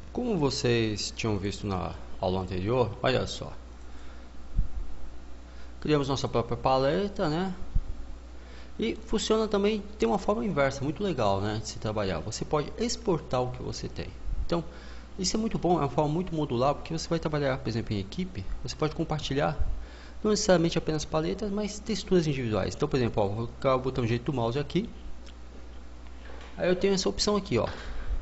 Como vocês tinham visto na aula anterior, olha só, criamos nossa própria paleta, né? E funciona também, tem uma forma inversa, muito legal, né, de se trabalhar. Você pode exportar o que você tem. Então, isso é muito bom, é uma forma muito modular, porque você vai trabalhar, por exemplo, em equipe, você pode compartilhar, não necessariamente apenas paletas, mas texturas individuais. Então, por exemplo, ó, vou colocar o botão direito do mouse aqui, aí eu tenho essa opção aqui, ó,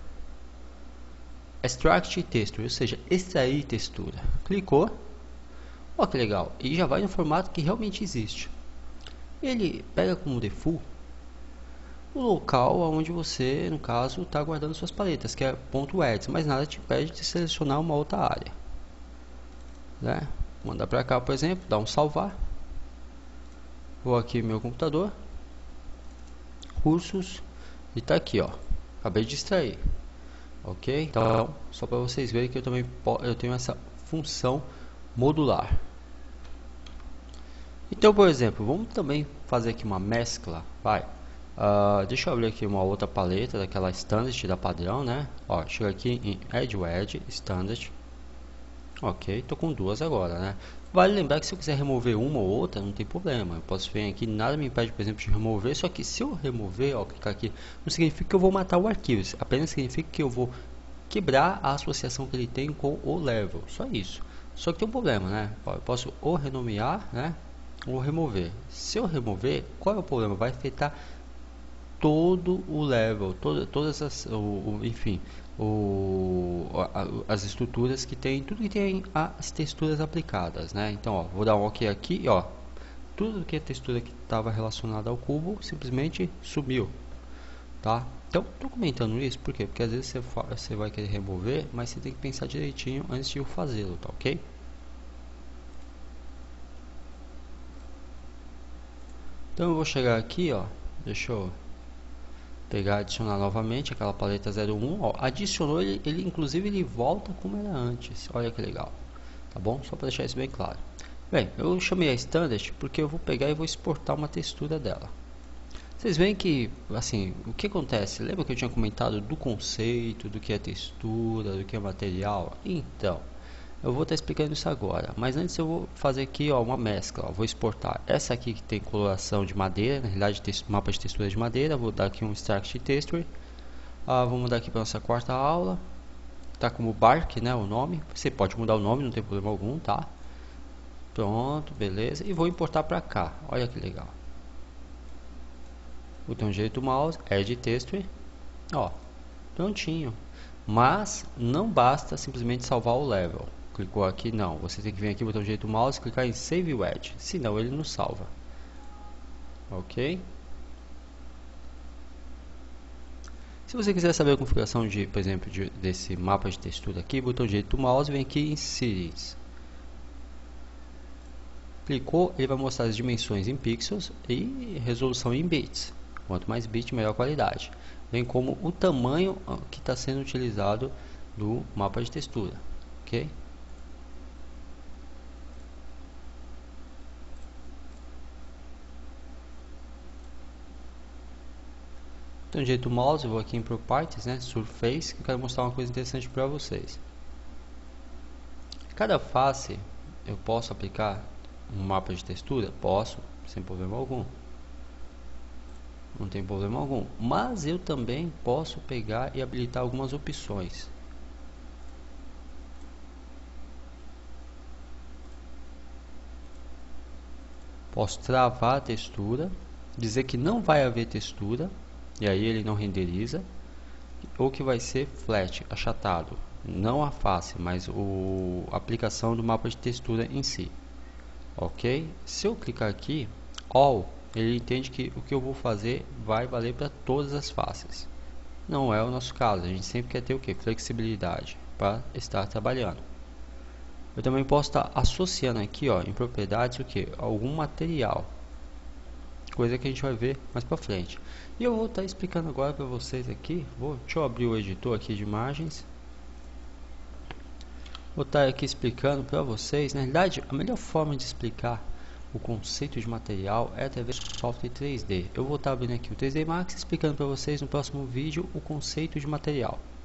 Extract Texture, ou seja, extrair textura. Clicou, ó que legal, e já vai no formato que realmente existe. Ele pega como default o local onde você, no caso, está guardando suas paletas, que é .edit, mas nada te impede de selecionar uma outra área, né? Mandar para cá, por exemplo, dar um salvar. Vou aqui no meu computador, cursos, e tá aqui, ó. Acabei de extrair, ok? Então, só para vocês verem que eu tenho essa função modular. Então, por exemplo, vamos também fazer aqui uma mescla, vai. Deixa eu abrir aqui uma outra paleta daquela standard da padrão, né? Ó, chega aqui em Add Wedge, Standard. Ok, tô com duas agora, né? Vale lembrar que se eu quiser remover uma ou outra, não tem problema. Eu posso vir aqui, nada me impede, por exemplo, de remover. Só que se eu remover, ó, clicar aqui, não significa que eu vou matar o arquivo. Apenas significa que eu vou quebrar a associação que ele tem com o level. Só isso. Só que tem um problema, né? Ó, eu posso ou renomear, né? Ou remover. Se eu remover, qual é o problema? Vai afetar todo o level, todas as, enfim, as estruturas que tem, tudo que tem as texturas aplicadas, né? Então, ó, vou dar um OK aqui, ó, tudo que é textura que estava relacionada ao cubo simplesmente sumiu, tá? Então, estou comentando isso por quê? Porque às vezes você vai querer remover, mas você tem que pensar direitinho antes de fazê-lo, tá ok? Então eu vou chegar aqui, ó, deixa eu pegar, adicionar novamente aquela paleta 01, ó, adicionou ele inclusive ele volta como era antes, olha que legal, tá bom? Só para deixar isso bem claro. Bem, eu chamei a Standard porque eu vou pegar e vou exportar uma textura dela. Vocês veem que, assim, o que acontece? Lembra que eu tinha comentado do conceito, do que é textura, do que é material? Então, eu vou estar explicando isso agora, mas antes eu vou fazer aqui, ó, uma mescla, ó, vou exportar essa aqui que tem coloração de madeira, na realidade mapa de textura de madeira, vou dar aqui um Extract Texture, vou mudar aqui para nossa quarta aula, tá como Bark, né, o nome, você pode mudar o nome, não tem problema algum, tá? Pronto, beleza, e vou importar para cá, olha que legal. Botão direito do mouse, Add Texture, ó, prontinho. Mas não basta simplesmente salvar o level. Clicou aqui, não. Você tem que vir aqui, botão direito do mouse, clicar em Save Wedge. Senão ele não salva. Ok? Se você quiser saber a configuração de, por exemplo, desse mapa de textura aqui, botão direito do mouse, vem aqui em Series. Clicou, ele vai mostrar as dimensões em pixels e resolução em bits. Quanto mais bit, melhor qualidade. Bem como o tamanho que está sendo utilizado do mapa de textura. Ok? Então, jeito do mouse, eu vou aqui em Properties, né, Surface, que eu quero mostrar uma coisa interessante para vocês. Cada face eu posso aplicar um mapa de textura? Posso, sem problema algum. Não tem problema algum. Mas eu também posso pegar e habilitar algumas opções. Posso travar a textura, dizer que não vai haver textura, e aí ele não renderiza, ou que vai ser flat, achatado, não a face, mas a aplicação do mapa de textura em si. Ok? Se eu clicar aqui, All, ele entende que o que eu vou fazer vai valer para todas as faces. Não é o nosso caso, a gente sempre quer ter o que? Flexibilidade para estar trabalhando. Eu também posso estar associando aqui, ó, em propriedades, o que? Algum material, coisa que a gente vai ver mais para frente. E eu vou estar explicando agora para vocês aqui, deixa eu abrir o editor aqui de imagens. Vou estar aqui explicando para vocês, na realidade, a melhor forma de explicar o conceito de material é através do software 3D. Eu vou estar abrindo aqui o 3D Max explicando para vocês no próximo vídeo o conceito de material.